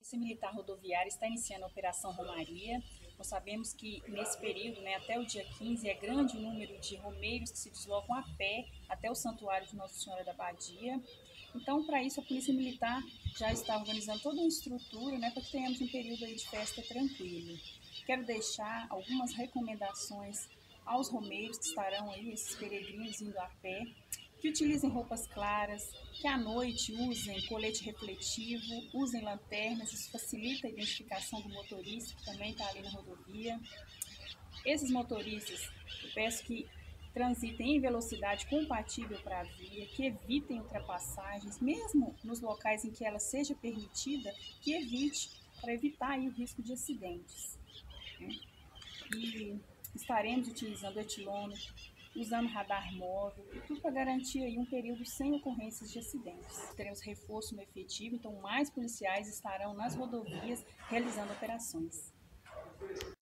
Polícia Militar Rodoviária está iniciando a Operação Romaria. Nós sabemos que nesse período, até o dia 15, é grande o número de romeiros que se deslocam a pé até o Santuário de Nossa Senhora da Badia. Então, para isso, a Polícia Militar já está organizando toda uma estrutura, para que tenhamos um período aí de festa tranquilo. Quero deixar algumas recomendações aos romeiros que estarão aí, esses peregrinos indo a pé, que utilizem roupas claras, que à noite usem colete refletivo, usem lanternas, isso facilita a identificação do motorista que também está ali na rodovia. Esses motoristas, eu peço que transitem em velocidade compatível para a via, que evitem ultrapassagens, mesmo nos locais em que ela seja permitida, que evite, para evitar aí o risco de acidentes. E estaremos utilizando etilômetro, usando radar móvel, tudo para garantir aí um período sem ocorrências de acidentes. Teremos reforço no efetivo, então mais policiais estarão nas rodovias realizando operações.